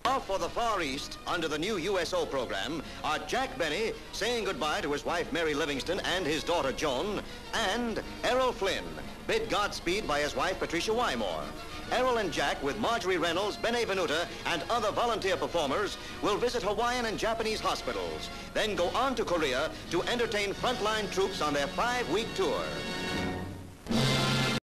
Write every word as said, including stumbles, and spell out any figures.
Off for the Far East under the new U S O program are Jack Benny saying goodbye to his wife Mary Livingstone and his daughter Joan, and Errol Flynn, bid Godspeed by his wife Patrice Wymore. Errol and Jack, with Marjorie Reynolds, Benay Venuta, and other volunteer performers, will visit Hawaiian and Japanese hospitals, then go on to Korea to entertain frontline troops on their five-week tour.